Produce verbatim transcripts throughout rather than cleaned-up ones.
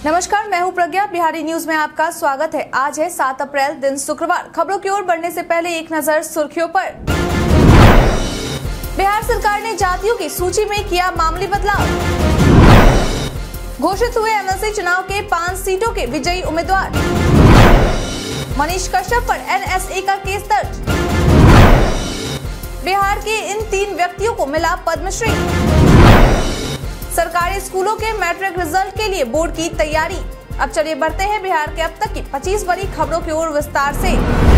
नमस्कार, मैं हूं प्रज्ञा। बिहारी न्यूज में आपका स्वागत है। आज है सात अप्रैल, दिन शुक्रवार। खबरों की ओर बढ़ने से पहले एक नजर सुर्खियों पर। बिहार सरकार ने जातियों की सूची में किया मामूली बदलाव। घोषित हुए एमएलसी चुनाव के पांच सीटों के विजयी उम्मीदवार। मनीष कश्यप पर एनएसए का केस दर्ज। बिहार के इन तीन व्यक्तियों को मिला पद्मश्री। सरकारी स्कूलों के मैट्रिक रिजल्ट के लिए बोर्ड की तैयारी। अब चलिए बढ़ते हैं बिहार के अब तक की पच्चीस बड़ी खबरों की ओर विस्तार से।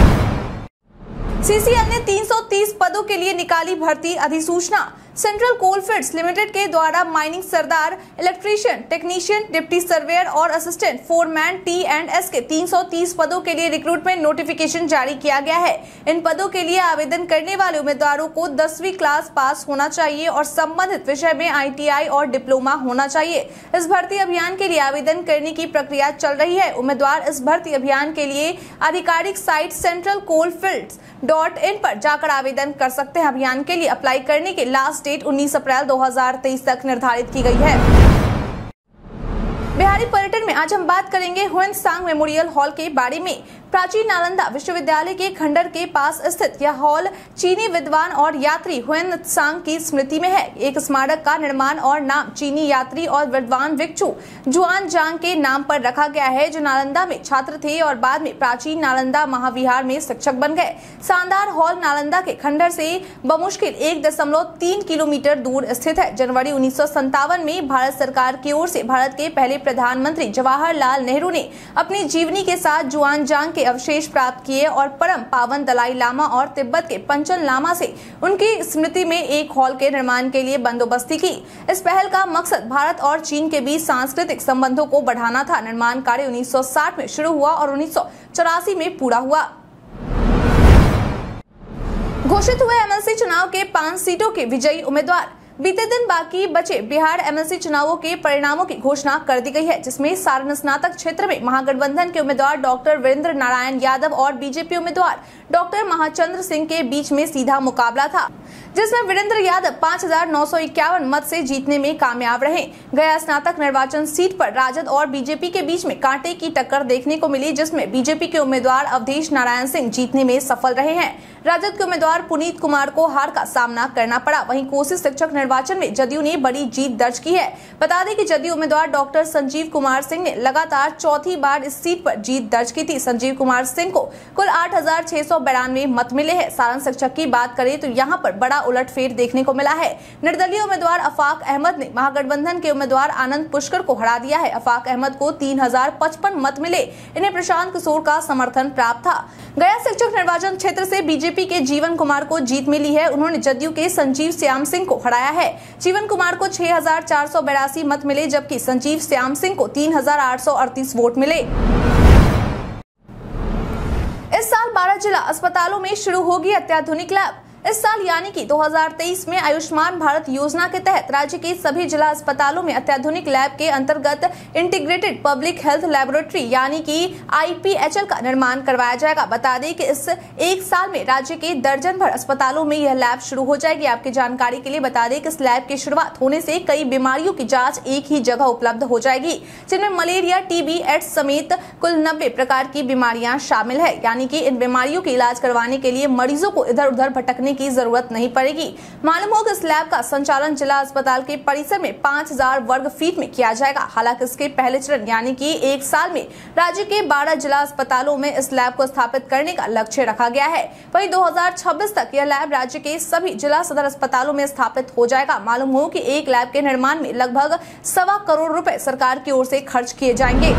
सीसीएल ने तीन सौ तीस पदों के लिए निकाली भर्ती अधिसूचना। सेंट्रल कोलफील्ड्स लिमिटेड के द्वारा माइनिंग सरदार, इलेक्ट्रीशियन, टेक्नीशियन, डिप्टी सर्वेयर और assistant foreman T and S के तीन सौ तीस पदों के लिए रिक्रूटमेंट नोटिफिकेशन जारी किया गया है। इन पदों के लिए आवेदन करने वाले उम्मीदवारों को दसवीं क्लास पास होना चाहिए और संबंधित विषय में आईटीआई और डिप्लोमा होना चाहिए। इस भर्ती अभियान के लिए आवेदन करने की प्रक्रिया चल रही है। उम्मीदवार इस भर्ती अभियान के लिए आधिकारिक site central coalfields dot in पर जाकर आवेदन कर सकते हैं। अभियान के लिए अप्लाई करने के लास्ट डेट उन्नीस अप्रैल दो हज़ार तेईस तक निर्धारित की गई है। बिहारी पर्यटन में आज हम बात करेंगे ह्वेन सांग मेमोरियल हॉल के बारे में। प्राचीन नालंदा विश्वविद्यालय के खंडर के पास स्थित यह हॉल चीनी विद्वान और यात्री ह्वेन सांग की स्मृति में है। एक स्मारक का निर्माण और नाम चीनी यात्री और विद्वान भिक्षु जुआन जांग के नाम पर रखा गया है, जो नालंदा में छात्र थे और बाद में प्राचीन नालंदा महाविहार में शिक्षक बन गए। शानदार हॉल नालंदा के खंडर से बमुश्किल एक दशमलव तीन किलोमीटर दूर स्थित है। जनवरी उन्नीस सौ संतावन में भारत सरकार की ओर से भारत के पहले प्रधानमंत्री जवाहरलाल नेहरू ने अपनी जीवनी के साथ जुआन जांग के अवशेष प्राप्त किए और परम पावन दलाई लामा और तिब्बत के पंचन लामा से उनकी स्मृति में एक हॉल के निर्माण के लिए बंदोबस्ती की। इस पहल का मकसद भारत और चीन के बीच सांस्कृतिक संबंधों को बढ़ाना था। निर्माण कार्य उन्नीस सौ साठ में शुरू हुआ और उन्नीस सौ चौरासी में पूरा हुआ। घोषित हुए एमएलसी चुनाव के पांच सीटों के विजयी उम्मीदवार। बीते दिन बाकी बचे बिहार एमएलसी चुनावों के परिणामों की घोषणा कर दी गई है, जिसमें सारण स्नातक क्षेत्र में महागठबंधन के उम्मीदवार डॉक्टर वीरेंद्र नारायण यादव और बीजेपी उम्मीदवार डॉक्टर महाचंद्र सिंह के बीच में सीधा मुकाबला था, जिसमें वीरेंद्र यादव पाँच हजार नौ सौ इक्यावन मत से जीतने में कामयाब रहे। गया स्नातक निर्वाचन सीट पर राजद और बीजेपी के बीच में कांटे की टक्कर देखने को मिली, जिसमें बीजेपी के उम्मीदवार अवधेश नारायण सिंह जीतने में सफल रहे हैं। राजद के उम्मीदवार पुनीत कुमार को हार का सामना करना पड़ा। वहीं कोसी शिक्षक निर्वाचन में जदयू ने बड़ी जीत दर्ज की है। बता दें कि जदयू उम्मीदवार डॉक्टर संजीव कुमार सिंह ने लगातार चौथी बार इस सीट पर जीत दर्ज की थी। संजीव कुमार सिंह को कुल आठ हजार छह सौ बिरानवे मत मिले हैं। सारण शिक्षक की बात करें तो यहाँ पर बड़ा उलटफेर देखने को मिला है। निर्दलीय उम्मीदवार अफाक अहमद ने महागठबंधन के उम्मीदवार आनंद पुष्कर को हरा दिया है। अफाक अहमद को तीन हजार पचपन मत मिले। इन्हें प्रशांत किशोर का समर्थन प्राप्त था। गया शिक्षक निर्वाचन क्षेत्र से बीजेपी के जीवन कुमार को जीत मिली है। उन्होंने जदयू के संजीव श्याम सिंह को हराया है। जीवन कुमार को छह हजार चार सौ बिरासी मत मिले, जबकि संजीव श्याम सिंह को तीन हजार आठ सौ अड़तीस वोट मिले। इस साल बारह जिला अस्पतालों में शुरू होगी अत्याधुनिक लैब। इस साल यानी कि दो हज़ार तेईस में आयुष्मान भारत योजना के तहत राज्य के सभी जिला अस्पतालों में अत्याधुनिक लैब के अंतर्गत इंटीग्रेटेड पब्लिक हेल्थ लैबोरेटरी यानी कि आईपीएचएल का निर्माण करवाया जाएगा। बता दें कि इस एक साल में राज्य के दर्जन भर अस्पतालों में यह लैब शुरू हो जाएगी। आपकी जानकारी के लिए बता दें कि इस लैब की शुरुआत होने से कई बीमारियों की जाँच एक ही जगह उपलब्ध हो जाएगी, जिनमें मलेरिया, टीबी, एड्स समेत कुल नब्बे प्रकार की बीमारियां शामिल है। यानी कि इन बीमारियों के इलाज करवाने के लिए मरीजों को इधर उधर भटकने की जरूरत नहीं पड़ेगी। मालूम हो कि इस लैब का संचालन जिला अस्पताल के परिसर में पाँच हजार वर्ग फीट में किया जाएगा। हालांकि इसके पहले चरण यानी कि एक साल में राज्य के बारह जिला अस्पतालों में इस लैब को स्थापित करने का लक्ष्य रखा गया है। वहीं दो हज़ार छब्बीस तक यह लैब राज्य के सभी जिला सदर अस्पतालों में स्थापित हो जाएगा। मालूम हो कि एक लैब के निर्माण में लगभग सवा करोड़ रुपए सरकार की ओर से खर्च किए जाएंगे।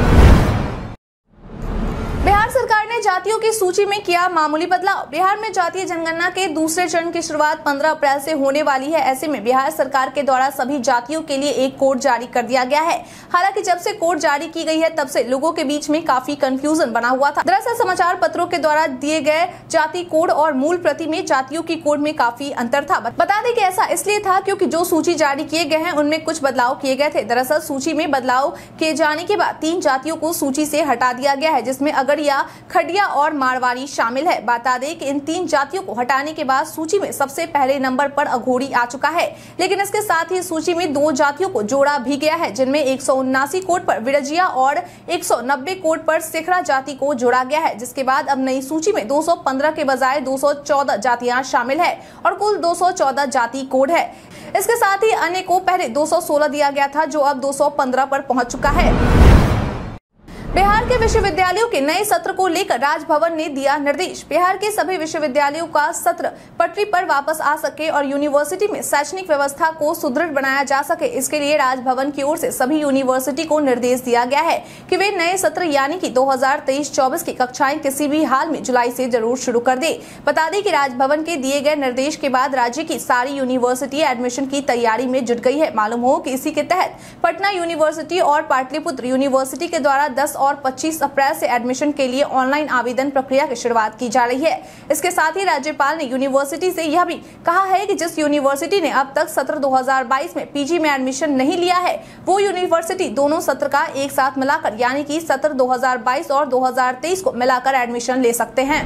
बिहार सरकार ने जातियों की सूची में किया मामूली बदलाव। बिहार में जातीय जनगणना के दूसरे चरण की शुरुआत पंद्रह अप्रैल से होने वाली है। ऐसे में बिहार सरकार के द्वारा सभी जातियों के लिए एक कोड जारी कर दिया गया है। हालांकि जब से कोड जारी की गई है तब से लोगों के बीच में काफी कंफ्यूजन बना हुआ था। दरअसल समाचार पत्रों के द्वारा दिए गए जाति कोड और मूल प्रति में जातियों की कोड में काफी अंतर था। बता दें कि ऐसा इसलिए था क्योंकि जो सूची जारी किए गए हैं उनमें कुछ बदलाव किए गए थे। दरअसल सूची में बदलाव किए जाने के बाद तीन जातियों को सूची से हटा दिया गया है, जिसमें अगर देवरिया, खडिया और मारवाड़ी शामिल है। बता दें कि इन तीन जातियों को हटाने के बाद सूची में सबसे पहले नंबर पर अघोरी आ चुका है, लेकिन इसके साथ ही सूची में दो जातियों को जोड़ा भी गया है, जिनमें एक सौ उन्नासी कोड पर विरजिया और एक सौ नब्बे कोड पर सिखरा जाति को जोड़ा गया है, जिसके बाद अब नई सूची में दो सौ पंद्रह के बजाय दो सौ चौदह जातियां शामिल है और कुल दो सौ चौदह जाति कोड है। इसके साथ ही अन्य को पहले दो सौ सोलह दिया गया था, जो अब दो सौ पंद्रह पर पहुंच चुका है। बिहार के विश्वविद्यालयों के नए सत्र को लेकर राजभवन ने दिया निर्देश। बिहार के सभी विश्वविद्यालयों का सत्र पटरी पर वापस आ सके और यूनिवर्सिटी में शैक्षणिक व्यवस्था को सुदृढ़ बनाया जा सके, इसके लिए राजभवन की ओर से सभी यूनिवर्सिटी को निर्देश दिया गया है कि वे नए सत्र यानी कि दो हजार तेईस चौबीस की कक्षाएं किसी भी हाल में जुलाई से जरूर शुरू कर दे। बता दें कि राजभवन के दिए गए निर्देश के बाद राज्य की सारी यूनिवर्सिटी एडमिशन की तैयारी में जुट गई है। मालूम हो कि इसी के तहत पटना यूनिवर्सिटी और पाटलिपुत्र यूनिवर्सिटी के द्वारा दस और पच्चीस अप्रैल से एडमिशन के लिए ऑनलाइन आवेदन प्रक्रिया की शुरुआत की जा रही है। इसके साथ ही राज्यपाल ने यूनिवर्सिटी से यह भी कहा है कि जिस यूनिवर्सिटी ने अब तक सत्र दो हजार बाईस में पीजी में एडमिशन नहीं लिया है, वो यूनिवर्सिटी दोनों सत्र का एक साथ मिलाकर यानी कि सत्र दो हजार बाईस और दो हजार तेईस को मिलाकर एडमिशन ले सकते हैं।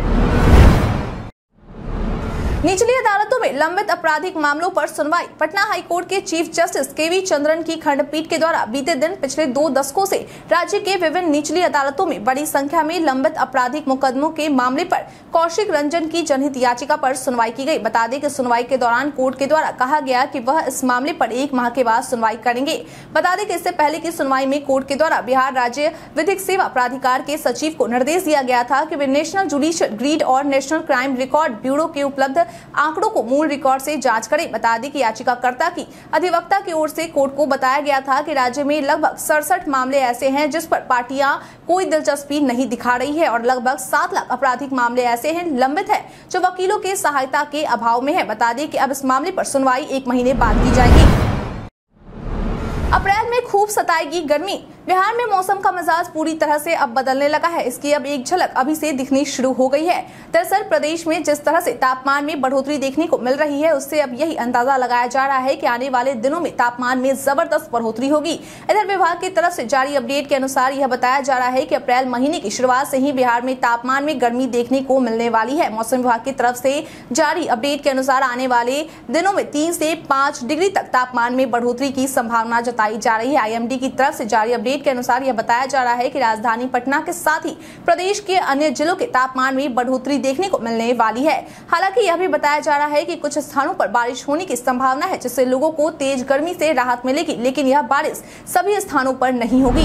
निचली अदालतों में लंबित आपराधिक मामलों पर सुनवाई। पटना हाईकोर्ट के चीफ जस्टिस केवी चंद्रन की खंडपीठ के द्वारा बीते दिन पिछले दो दशकों से राज्य के विभिन्न निचली अदालतों में बड़ी संख्या में लंबित आपराधिक मुकदमों के मामले पर कौशिक रंजन की जनहित याचिका पर सुनवाई की गई। बता दें कि सुनवाई के दौरान कोर्ट के द्वारा कहा गया कि वह इस मामले पर एक माह के बाद सुनवाई करेंगे। बता दें कि इससे पहले की सुनवाई में कोर्ट के द्वारा बिहार राज्य विधिक सेवा प्राधिकार के सचिव को निर्देश दिया गया था कि वे नेशनल जुडिशियल ग्रिड और नेशनल क्राइम रिकॉर्ड ब्यूरो के उपलब्ध आंकड़ों को मूल रिकॉर्ड से जांच करें। बता दें कि याचिकाकर्ता की अधिवक्ता की ओर से कोर्ट को बताया गया था कि राज्य में लगभग सड़सठ मामले ऐसे हैं जिस पर पार्टियां कोई दिलचस्पी नहीं दिखा रही है और लगभग सात लाख आपराधिक मामले ऐसे हैं लंबित है जो वकीलों के सहायता के अभाव में है। बता दें कि अब इस मामले पर सुनवाई एक महीने बाद की जाएगी। अप्रैल में खूब सताएगी गर्मी। बिहार में मौसम का मिजाज पूरी तरह से अब बदलने लगा है। इसकी अब एक झलक अभी से दिखनी शुरू हो गई है। दरअसल प्रदेश में जिस तरह से तापमान में बढ़ोतरी देखने को मिल रही है, उससे अब यही अंदाजा लगाया जा रहा है कि आने वाले दिनों में तापमान में जबरदस्त बढ़ोतरी होगी। इधर विभाग की तरफ से जारी अपडेट के अनुसार यह बताया जा रहा है कि अप्रैल महीने की शुरुआत से ही बिहार में तापमान में गर्मी देखने को मिलने वाली है। मौसम विभाग की तरफ से जारी अपडेट के अनुसार आने वाले दिनों में तीन से पाँच डिग्री तक तापमान में बढ़ोतरी की संभावना जताई जा रही है। आई एम डी की तरफ से जारी अपडेट के अनुसार यह बताया जा रहा है कि राजधानी पटना के साथ ही प्रदेश के अन्य जिलों के तापमान में बढ़ोतरी देखने को मिलने वाली है। हालांकि यह भी बताया जा रहा है कि कुछ स्थानों पर बारिश होने की संभावना है, जिससे लोगों को तेज गर्मी से राहत मिलेगी, लेकिन यह बारिश सभी स्थानों पर नहीं होगी।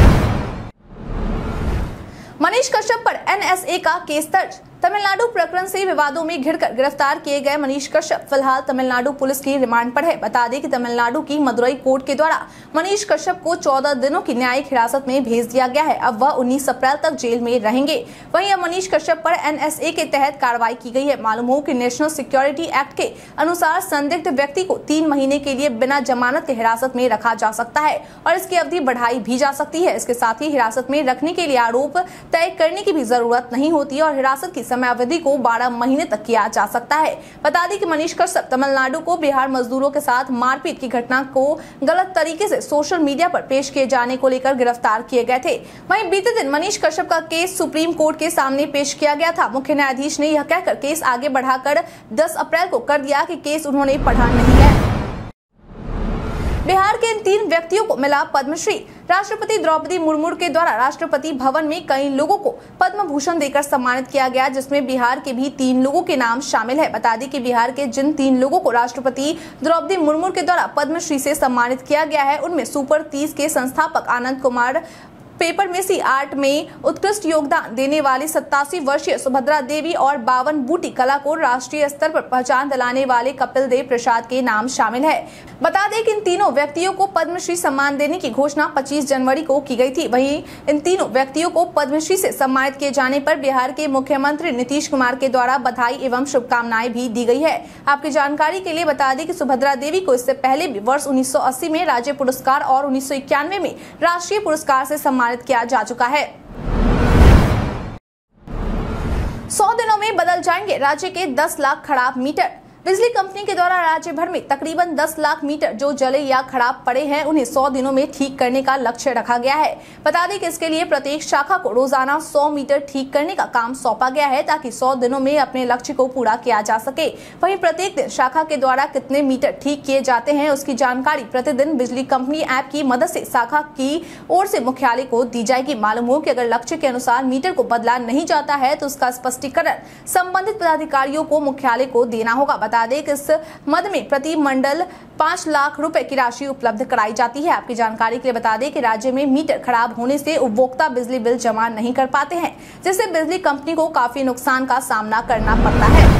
मनीष कश्यप पर एन एस ए का केस दर्ज। तमिलनाडु प्रकरण से विवादों में घिरकर गिरफ्तार किए गए मनीष कश्यप फिलहाल तमिलनाडु पुलिस की रिमांड पर है। बता दें कि तमिलनाडु की मदुरई कोर्ट के द्वारा मनीष कश्यप को चौदह दिनों की न्यायिक हिरासत में भेज दिया गया है। अब वह उन्नीस अप्रैल तक जेल में रहेंगे। वहीं अब मनीष कश्यप पर एन एस ए के तहत कार्रवाई की गई है। मालूम हो कि नेशनल सिक्योरिटी एक्ट के अनुसार संदिग्ध व्यक्ति को तीन महीने के लिए बिना जमानत के हिरासत में रखा जा सकता है और इसकी अवधि बढ़ाई भी जा सकती है। इसके साथ ही हिरासत में रखने के लिए आरोप तय करने की भी जरूरत नहीं होती और हिरासत की समयावधि को बारह महीने तक किया जा सकता है। बता दें कि मनीष कश्यप तमिलनाडु को बिहार मजदूरों के साथ मारपीट की घटना को गलत तरीके से सोशल मीडिया पर पेश किए जाने को लेकर गिरफ्तार किए गए थे। वहीं बीते दिन मनीष कश्यप का केस सुप्रीम कोर्ट के सामने पेश किया गया था। मुख्य न्यायाधीश ने यह कहकर केस आगे बढ़ाकर दस अप्रैल को कर दिया कि केस उन्होंने पढ़ा नहीं है। बिहार के इन तीन व्यक्तियों को मिला पद्मश्री। राष्ट्रपति द्रौपदी मुर्मू के द्वारा राष्ट्रपति भवन में कई लोगों को पद्म भूषण देकर सम्मानित किया गया, जिसमें बिहार के भी तीन लोगों के नाम शामिल है। बता दें कि बिहार के जिन तीन लोगों को राष्ट्रपति द्रौपदी मुर्मू के द्वारा पद्मश्री से सम्मानित किया गया है, उनमें सुपर तीस के संस्थापक Anand Kumar, paper mache art में उत्कृष्ट योगदान देने वाली सत्तासी वर्षीय सुभद्रा देवी और बावन बूटी कला को राष्ट्रीय स्तर पर पहचान दिलाने वाले कपिल देव प्रसाद के नाम शामिल है। बता दें कि इन तीनों व्यक्तियों को पद्मश्री सम्मान देने की घोषणा पच्चीस जनवरी को की गई थी। वहीं इन तीनों व्यक्तियों को पद्मश्री से सम्मानित किए जाने पर बिहार के मुख्यमंत्री नीतीश कुमार के द्वारा बधाई एवं शुभकामनाएं भी दी गई है। आपकी जानकारी के लिए बता दें कि सुभद्रा देवी को इससे पहले भी वर्ष उन्नीस सौ अस्सी में राज्य पुरस्कार और उन्नीस सौ इक्यानवे में राष्ट्रीय पुरस्कार से सम्मानित किया जा चुका है। सौ दिनों में बदल जाएंगे राज्य के दस लाख खराब मीटर। बिजली कंपनी के द्वारा राज्य भर में तकरीबन दस लाख मीटर जो जले या खराब पड़े हैं उन्हें सौ दिनों में ठीक करने का लक्ष्य रखा गया है। बता दें कि इसके लिए प्रत्येक शाखा को रोजाना सौ मीटर ठीक करने का काम सौंपा गया है ताकि सौ दिनों में अपने लक्ष्य को पूरा किया जा सके। वहीं प्रत्येक दिन शाखा के द्वारा कितने मीटर ठीक किए जाते हैं उसकी जानकारी प्रतिदिन बिजली कंपनी ऐप की मदद से शाखा की ओर से मुख्यालय को दी जाएगी। मालूम हो कि अगर लक्ष्य के अनुसार मीटर को बदला नहीं जाता है तो उसका स्पष्टीकरण संबंधित पदाधिकारियों को मुख्यालय को देना होगा। बता दें कि इस मद में प्रति मंडल पाँच लाख रुपए की राशि उपलब्ध कराई जाती है। आपकी जानकारी के लिए बता दें कि राज्य में मीटर खराब होने से उपभोक्ता बिजली बिल जमा नहीं कर पाते हैं, जिससे बिजली कंपनी को काफी नुकसान का सामना करना पड़ता है।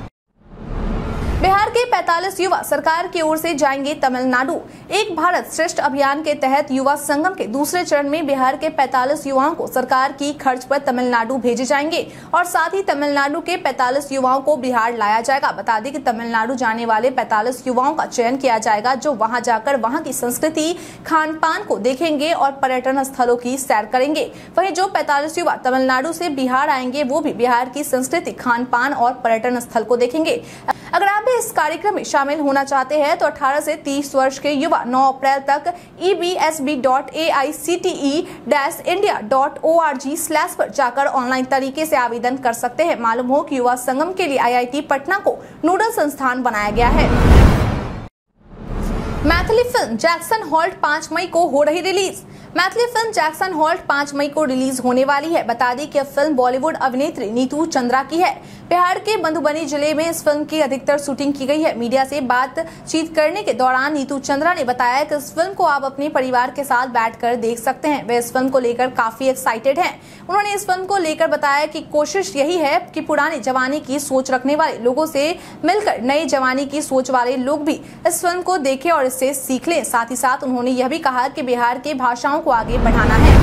बिहार के पैंतालीस युवा सरकार की ओर से जाएंगे तमिलनाडु। एक भारत श्रेष्ठ अभियान के तहत युवा संगम के दूसरे चरण में बिहार के पैंतालीस युवाओं को सरकार की खर्च पर तमिलनाडु भेजे जाएंगे और साथ ही तमिलनाडु के पैंतालीस युवाओं को बिहार लाया जाएगा। बता दें कि तमिलनाडु जाने वाले पैंतालीस युवाओं का चयन किया जाएगा जो वहां जाकर वहां की संस्कृति, खान पान को देखेंगे और पर्यटन स्थलों की सैर करेंगे। वहीं जो पैंतालीस युवा तमिलनाडु से बिहार आएंगे वो भी बिहार की संस्कृति, खान पान और पर्यटन स्थल को देखेंगे। अगर आप भी इस कार्यक्रम में शामिल होना चाहते हैं तो अठारह से तीस वर्ष के युवा नौ अप्रैल तक E B S B dot A I C T E dash India dot O R G slash पर जाकर ऑनलाइन तरीके से आवेदन कर सकते हैं। मालूम हो कि युवा संगम के लिए आई आई टी पटना को नोडल संस्थान बनाया गया है। मैथिली फिल्म जैक्सन हॉल्ट पाँच मई को हो रही release. Maithili film Jackson halt पाँच मई को रिलीज होने वाली है। बता दें कि फिल्म बॉलीवुड अभिनेत्री नीतू चंद्रा की है। बिहार के मधुबनी जिले में इस फिल्म की अधिकतर शूटिंग की गई है। मीडिया से बातचीत करने के दौरान नीतू चंद्रा ने बताया कि इस फिल्म को आप अपने परिवार के साथ बैठकर देख सकते हैं। वे इस फिल्म को लेकर काफी एक्साइटेड हैं। उन्होंने इस फिल्म को लेकर बताया कि कोशिश यही है कि पुराने जमाने की सोच रखने वाले लोगों से मिलकर नई जमाने की सोच वाले लोग भी इस फिल्म को देखें और इससे सीख लें। साथ ही साथ उन्होंने यह भी कहा कि बिहार के भाषाओं को आगे बढ़ाना है।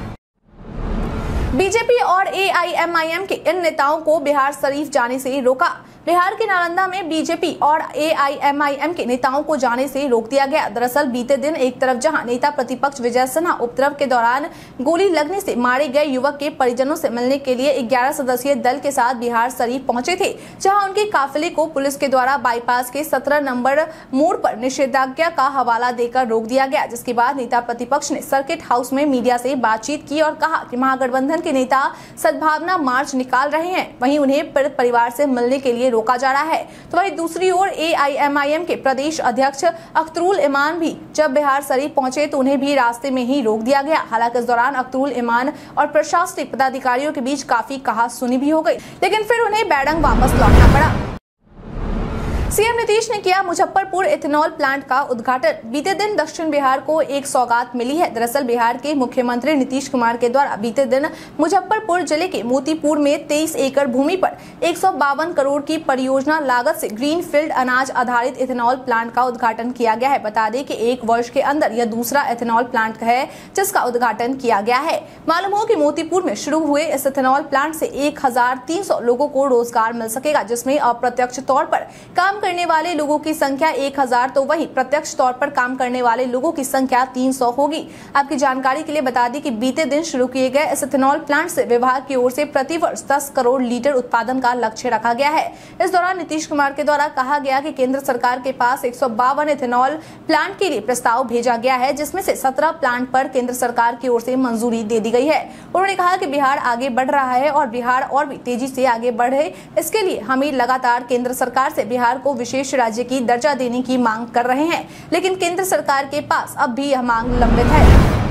बीजेपी और ए आई एम आई एम के इन नेताओं को बिहार शरीफ जाने से रोका। बिहार के नालंदा में बीजेपी और ए आई एम आई एम के नेताओं को जाने से रोक दिया गया। दरअसल बीते दिन एक तरफ जहां नेता प्रतिपक्ष विजय सिन्हा उपद्रव के दौरान गोली लगने से मारे गए युवक के परिजनों से मिलने के लिए ग्यारह सदस्यीय दल के साथ बिहार शरीफ पहुंचे थे, जहां उनके काफिले को पुलिस के द्वारा बाईपास के सत्रह नंबर मोड़ पर निषेधाज्ञा का हवाला देकर रोक दिया गया। जिसके बाद नेता प्रतिपक्ष ने सर्किट हाउस में मीडिया से बातचीत की और कहा कि महागठबंधन के नेता सद्भावना मार्च निकाल रहे हैं, वहीं उन्हें पीड़ित परिवार से मिलने के लिए रोका जा रहा है। तो वहीं दूसरी ओर ए आई एम आई एम के प्रदेश अध्यक्ष अख्तरुल इमान भी जब बिहार शरीफ पहुंचे तो उन्हें भी रास्ते में ही रोक दिया गया। हालांकि इस दौरान अख्तरुल इमान और प्रशासनिक पदाधिकारियों के बीच काफी कहासुनी भी हो गई, लेकिन फिर उन्हें बैरंग वापस लौटना पड़ा। सीएम नीतीश ने किया मुजफ्फरपुर इथेनॉल प्लांट का उद्घाटन। बीते दिन दक्षिण बिहार को एक सौगात मिली है। दरअसल बिहार के मुख्यमंत्री नीतीश कुमार के द्वारा बीते दिन मुजफ्फरपुर जिले के मोतीपुर में तेईस एकड़ भूमि पर एक सौ बावन करोड़ की परियोजना लागत से ग्रीन फील्ड अनाज आधारित इथेनॉल प्लांट का उद्घाटन किया गया है। बता दें कि एक वर्ष के अंदर यह दूसरा इथेनॉल प्लांट है जिसका उद्घाटन किया गया है। मालूम हो कि मोतीपुर में शुरू हुए इस इथेनॉल प्लांट से एक हजार तीन सौ लोगों को रोजगार मिल सकेगा, जिसमें अप्रत्यक्ष तौर पर काम करने वाले लोगों की संख्या एक हजार तो वहीं प्रत्यक्ष तौर पर काम करने वाले लोगों की संख्या तीन सौ होगी। आपकी जानकारी के लिए बता दें कि बीते दिन शुरू किए गए इस इथेनॉल प्लांट से विभाग की ओर से प्रति वर्ष दस करोड़ लीटर उत्पादन का लक्ष्य रखा गया है। इस दौरान नीतीश कुमार के द्वारा कहा गया कि केंद्र सरकार के पास एक सौ बावन इथेनॉल प्लांट के लिए प्रस्ताव भेजा गया है, जिसमें से सत्रह प्लांट पर केंद्र सरकार की ओर से मंजूरी दे दी गई है। उन्होंने कहा कि बिहार आगे बढ़ रहा है और बिहार और भी तेजी से आगे बढ़े, इसके लिए हमें लगातार केंद्र सरकार से बिहार को विशेष राज्य की दर्जा देने की मांग कर रहे हैं, लेकिन केंद्र सरकार के पास अब भी यह मांग लंबित है।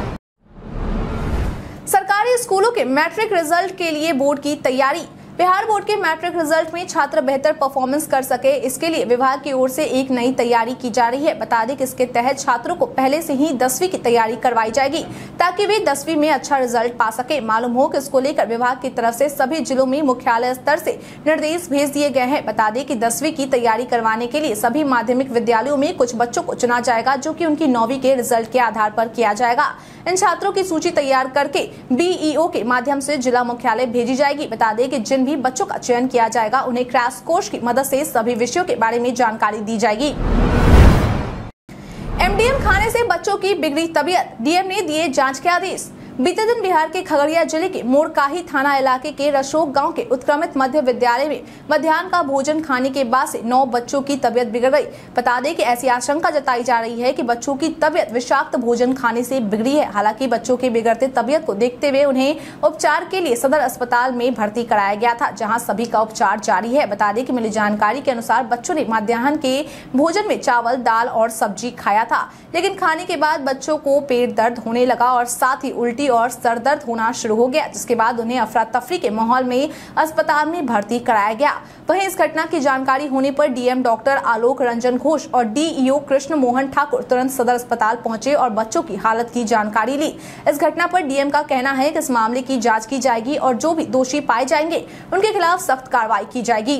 सरकारी स्कूलों के मैट्रिक रिजल्ट के लिए बोर्ड की तैयारी। बिहार बोर्ड के मैट्रिक रिजल्ट में छात्र बेहतर परफॉर्मेंस कर सके, इसके लिए विभाग की ओर से एक नई तैयारी की जा रही है। बता दें कि इसके तहत छात्रों को पहले से ही दसवीं की तैयारी करवाई जाएगी ताकि वे दसवीं में अच्छा रिजल्ट पा सके। मालूम हो कि इसको लेकर विभाग की तरफ से सभी जिलों में मुख्यालय स्तर से निर्देश भेज दिए गए हैं। बता दें कि दसवीं की तैयारी करवाने के लिए सभी माध्यमिक विद्यालयों में कुछ बच्चों को चुना जाएगा, जो कि उनकी नौवीं के रिजल्ट के आधार पर किया जाएगा। इन छात्रों की सूची तैयार करके बी ई ओ के माध्यम से जिला मुख्यालय भेजी जाएगी। बता दें कि जिन भी बच्चों का चयन किया जाएगा उन्हें क्रैश कोर्स की मदद से सभी विषयों के बारे में जानकारी दी जाएगी। एम डी एम खाने से बच्चों की बिगड़ी तबीयत, डी एम ने दिए जांच के आदेश। बीते दिन बिहार के खगड़िया जिले के मोरकाही थाना इलाके के रशोक गांव के उत्क्रमित मध्य विद्यालय में मध्याह्न का भोजन खाने के बाद से नौ बच्चों की तबीयत बिगड़ गई। बता दें कि ऐसी आशंका जताई जा रही है कि बच्चों की तबीयत विषाक्त भोजन खाने से बिगड़ी है। हालांकि बच्चों की बिगड़ते तबीयत को देखते हुए उन्हें उपचार के लिए सदर अस्पताल में भर्ती कराया गया था, जहाँ सभी का उपचार जारी है। बता दें कि मिली जानकारी के अनुसार बच्चों ने मध्याह्न के भोजन में चावल, दाल और सब्जी खाया था, लेकिन खाने के बाद बच्चों को पेट दर्द होने लगा और साथ ही उल्टी और सर दर्द होना शुरू हो गया, जिसके बाद उन्हें अफरा तफरी के माहौल में अस्पताल में भर्ती कराया गया। वहीं इस घटना की जानकारी होने पर डीएम डॉक्टर आलोक रंजन घोष और डीईओ कृष्ण मोहन ठाकुर तुरंत सदर अस्पताल पहुंचे और बच्चों की हालत की जानकारी ली। इस घटना पर डीएम का कहना है कि इस मामले की जांच की जाएगी और जो भी दोषी पाए जाएंगे उनके खिलाफ सख्त कार्रवाई की जाएगी।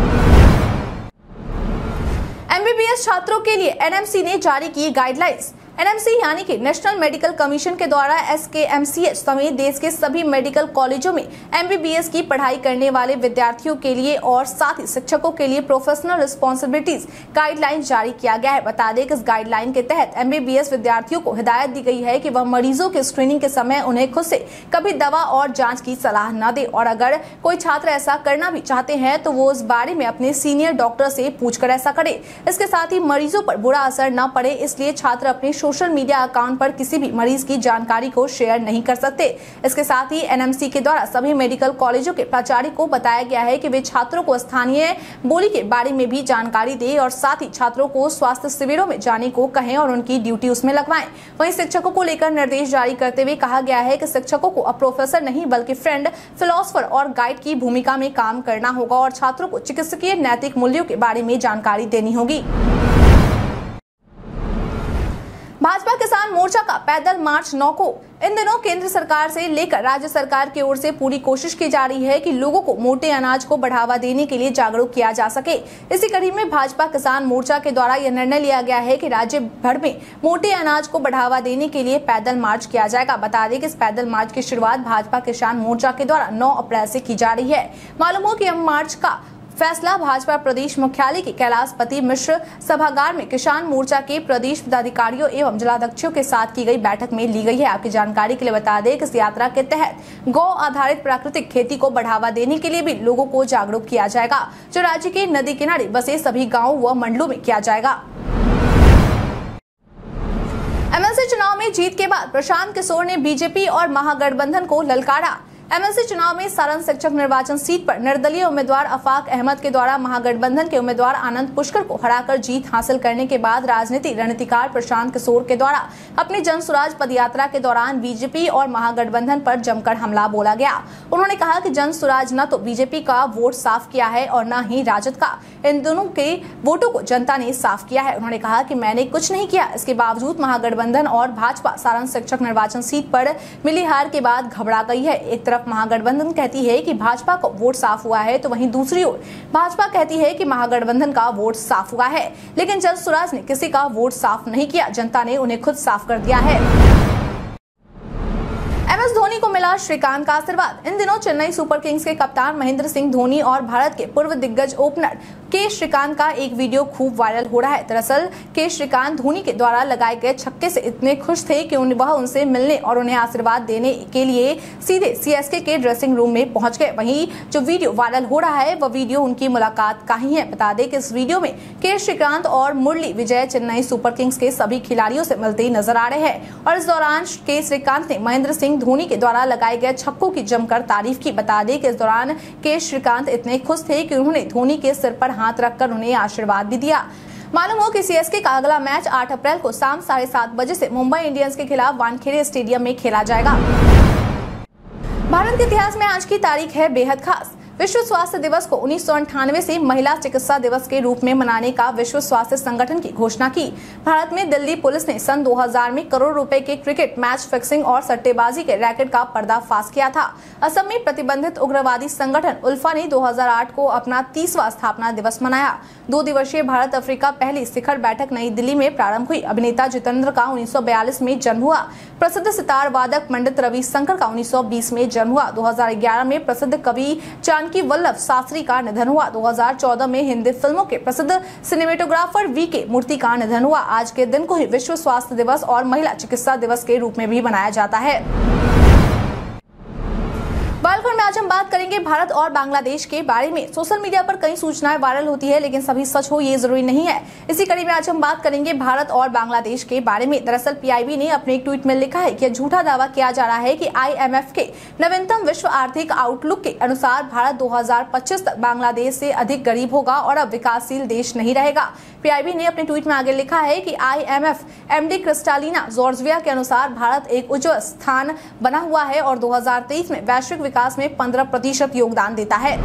एमबीबीएस छात्रों के लिए एनएमसी ने जारी की गाइडलाइंस। एनएमसी यानी कि नेशनल मेडिकल कमीशन के द्वारा एसकेएमसीएच समेत देश के सभी मेडिकल कॉलेजों में एमबीबीएस की पढ़ाई करने वाले विद्यार्थियों के लिए और साथ ही शिक्षकों के लिए प्रोफेशनल रिस्पांसिबिलिटीज गाइडलाइन जारी किया गया है। बता दें कि इस गाइडलाइन के तहत एमबीबीएस विद्यार्थियों को हिदायत दी गई है कि वह मरीजों के स्क्रीनिंग के समय उन्हें खुद से कभी दवा और जाँच की सलाह न दे, और अगर कोई छात्र ऐसा करना भी चाहते हैं तो वो इस बारे में अपने सीनियर डॉक्टर से पूछकर ऐसा करे। इसके साथ ही मरीजों पर बुरा असर न पड़े, इसलिए छात्र अपने सोशल मीडिया अकाउंट पर किसी भी मरीज की जानकारी को शेयर नहीं कर सकते। इसके साथ ही एनएमसी के द्वारा सभी मेडिकल कॉलेजों के प्राचार्य को बताया गया है कि वे छात्रों को स्थानीय बोली के बारे में भी जानकारी दें और साथ ही छात्रों को स्वास्थ्य शिविरों में जाने को कहें और उनकी ड्यूटी उसमें लगवाएं। वहीं शिक्षकों को लेकर निर्देश जारी करते हुए कहा गया है कि शिक्षकों को अब प्रोफेसर नहीं बल्कि फ्रेंड, फिलोसोफर और गाइड की भूमिका में काम करना होगा और छात्रों को चिकित्सकीय नैतिक मूल्यों के बारे में जानकारी देनी होगी। भाजपा किसान मोर्चा का पैदल मार्च नौ को। इन दिनों केंद्र सरकार से लेकर राज्य सरकार की ओर से पूरी कोशिश की जा रही है कि लोगों को मोटे अनाज को बढ़ावा देने के लिए जागरूक किया जा सके। इसी कड़ी में भाजपा किसान मोर्चा के द्वारा यह निर्णय लिया गया है कि राज्य भर में मोटे अनाज को बढ़ावा देने के लिए पैदल मार्च किया जाएगा। बता दें कि इस पैदल मार्च की शुरुआत भाजपा किसान मोर्चा के द्वारा नौ अप्रैल से की जा रही है। मालूम हो कि यह मार्च का फैसला भाजपा प्रदेश मुख्यालय के कैलाशपति मिश्र सभागार में किसान मोर्चा के प्रदेश पदाधिकारियों एवं जिलाध्यक्षों के साथ की गई बैठक में ली गई है। आपकी जानकारी के लिए बता दें कि इस यात्रा के तहत गौ आधारित प्राकृतिक खेती को बढ़ावा देने के लिए भी लोगों को जागरूक किया जाएगा, जो राज्य के नदी किनारे बसे सभी गाँव व मंडलों में किया जाएगा। एमएलसी चुनाव में जीत के बाद प्रशांत किशोर ने बीजेपी और महागठबंधन को ललकारा। एमएलसी चुनाव में सारण शिक्षक निर्वाचन सीट पर निर्दलीय उम्मीदवार अफाक अहमद के द्वारा महागठबंधन के उम्मीदवार आनंद पुष्कर को हराकर जीत हासिल करने के बाद राजनीति रणनीतिकार प्रशांत किशोर के द्वारा अपनी जन स्वराज पदयात्रा के दौरान बीजेपी और महागठबंधन पर जमकर हमला बोला गया। उन्होंने कहा कि जन स्वराज न तो बीजेपी का वोट साफ किया है और न ही राजद का, इन दोनों के वोटों को जनता ने साफ किया है। उन्होंने कहा कि मैंने कुछ नहीं किया, इसके बावजूद महागठबंधन और भाजपा सारण शिक्षक निर्वाचन सीट पर मिली हार के बाद घबरा गई है। एक तरफ महागठबंधन कहती है कि भाजपा को वोट साफ हुआ है, तो वहीं दूसरी ओर भाजपा कहती है कि महागठबंधन का वोट साफ हुआ है, लेकिन जन स्वराज ने किसी का वोट साफ नहीं किया, जनता ने उन्हें खुद साफ कर दिया है। एम एस धोनी को मिला श्रीकांत का आशीर्वाद। इन दिनों चेन्नई सुपर किंग्स के कप्तान महेंद्र सिंह धोनी और भारत के पूर्व दिग्गज ओपनर के श्रीकांत का एक वीडियो खूब वायरल हो रहा है। दरअसल के श्रीकांत धोनी के द्वारा लगाए गए छक्के से इतने खुश थे कि वह उनसे मिलने और उन्हें आशीर्वाद देने के लिए सीधे सीएसके के ड्रेसिंग रूम में पहुंच गए। वहीं जो वीडियो वायरल हो रहा है वह वीडियो उनकी मुलाकात का ही है। बता दें कि इस वीडियो में के श्रीकांत और मुरली विजय चेन्नई सुपर किंग्स के सभी खिलाड़ियों से मिलते नजर आ रहे हैं और इस दौरान के श्रीकांत ने महेंद्र सिंह धोनी के द्वारा लगाए गए छक्कों की जमकर तारीफ की। बता दें कि इस दौरान के श्रीकांत इतने खुश थे कि उन्होंने धोनी के सिर पर हाथ रखकर उन्हें आशीर्वाद भी दिया। मालूम हो कि सीएसके का अगला मैच आठ अप्रैल को शाम साढ़े सात बजे से मुंबई इंडियंस के खिलाफ वानखेड़े स्टेडियम में खेला जाएगा। भारत के इतिहास में आज की तारीख है बेहद खास। विश्व स्वास्थ्य दिवस को उन्नीस सौ अंठानवे से महिला चिकित्सा दिवस के रूप में मनाने का विश्व स्वास्थ्य संगठन की घोषणा की। भारत में दिल्ली पुलिस ने सन दो हज़ार में करोड़ रुपए के क्रिकेट मैच फिक्सिंग और सट्टेबाजी के रैकेट का पर्दाफाश किया था। असम में प्रतिबंधित उग्रवादी संगठन उल्फा ने दो हज़ार आठ को अपना तीसवां स्थापना दिवस मनाया। दो दिवसीय भारत अफ्रीका पहली शिखर बैठक नई दिल्ली में प्रारंभ हुई। अभिनेता जितेंद्र का उन्नीस सौ बयालीस में जन्म हुआ। प्रसिद्ध सितार वादक पंडित रवि शंकर का उन्नीस सौ बीस में जन्म हुआ। दो हज़ार ग्यारह में प्रसिद्ध कवि जानकी वल्लभ शास्त्री का निधन हुआ। दो हज़ार चौदह में हिंदी फिल्मों के प्रसिद्ध सिनेमेटोग्राफर वी के मूर्ति का निधन हुआ। आज के दिन को ही विश्व स्वास्थ्य दिवस और महिला चिकित्सा दिवस के रूप में भी मनाया जाता है। बालखंड में आज हम बात करेंगे भारत और बांग्लादेश के बारे में। सोशल मीडिया पर कई सूचनाएं वायरल होती है, लेकिन सभी सच हो ये जरूरी नहीं है। इसी कड़ी में आज हम बात करेंगे भारत और बांग्लादेश के बारे में। दरअसल पीआईबी ने अपने एक ट्वीट में लिखा है कि झूठा दावा किया जा रहा है कि आईएमएफ के नवीनतम विश्व आर्थिक आउटलुक के अनुसार भारत दो हज़ार पच्चीस तक बांग्लादेश से अधिक गरीब होगा और अब विकासशील देश नहीं रहेगा। पीआईबी ने अपने ट्वीट में आगे लिखा है कि आईएमएफ एमडी क्रिस्टालिना जॉर्जिया के अनुसार भारत एक उज्ज्वल स्थान बना हुआ है और दो हज़ार तेईस में वैश्विक विकास में पंद्रह प्रतिशत योगदान देता है।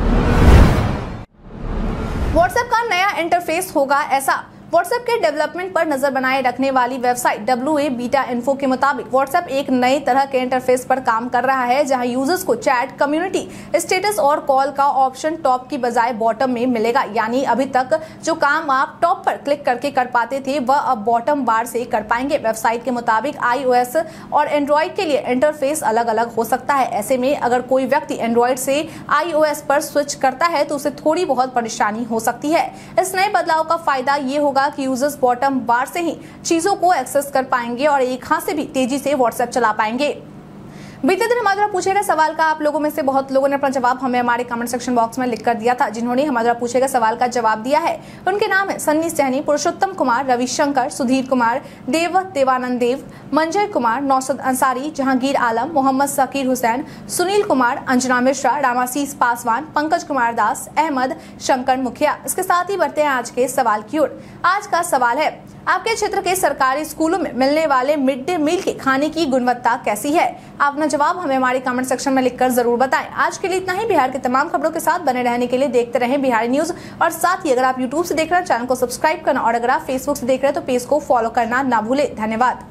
व्हाट्सएप का नया इंटरफेस होगा ऐसा। व्हाट्सएप के डेवलपमेंट पर नजर बनाए रखने वाली website W A beta info के मुताबिक व्हाट्सएप एक नए तरह के इंटरफेस पर काम कर रहा है, जहां यूजर्स को चैट, कम्युनिटी, स्टेटस और कॉल का ऑप्शन टॉप की बजाय बॉटम में मिलेगा। यानी अभी तक जो काम आप टॉप पर क्लिक करके कर पाते थे वह अब बॉटम बार से कर पाएंगे। वेबसाइट के मुताबिक आईओएस और एंड्रॉइड के लिए इंटरफेस अलग अलग हो सकता है। ऐसे में अगर कोई व्यक्ति एंड्रॉइड से आईओएस पर स्विच करता है तो उसे थोड़ी बहुत परेशानी हो सकती है। इस नए बदलाव का फायदा ये होगा कि यूजर्स बॉटम बार से ही चीजों को एक्सेस कर पाएंगे और एक हाथ से भी तेजी से व्हाट्सएप चला पाएंगे। बीते दिन हमारे द्वारा पूछे गए सवाल का आप लोगों में से बहुत लोगों ने अपना जवाब हमें हमारे कमेंट सेक्शन बॉक्स में लिख कर दिया था। जिन्होंने हमारे द्वारा पूछे गए सवाल का जवाब दिया है उनके नाम है सन्नी सैनी, पुरुषोत्तम कुमार, रविशंकर, सुधीर कुमार, देव देवानंद देव, मंजय कुमार, नौसद अंसारी, जहांगीर आलम, मोहम्मद सकीर हुसैन, सुनील कुमार, अंजना मिश्रा, रामाशीष पासवान, पंकज कुमार दास, अहमद, शंकर मुखिया। इसके साथ ही बढ़ते हैं आज के सवाल की ओर। आज का सवाल है, आपके क्षेत्र के सरकारी स्कूलों में मिलने वाले मिड डे मील के खाने की गुणवत्ता कैसी है? आप अपना जवाब हमें हमारे कमेंट सेक्शन में लिखकर जरूर बताएं। आज के लिए इतना ही। बिहार के तमाम खबरों के साथ बने रहने के लिए देखते रहें बिहारी न्यूज। और साथ ही अगर आप यूट्यूब से देख रहे हैं चैनल को सब्सक्राइब करना और अगर आप फेसबुक से देख रहे हैं तो पेज को फॉलो करना ना भूले। धन्यवाद।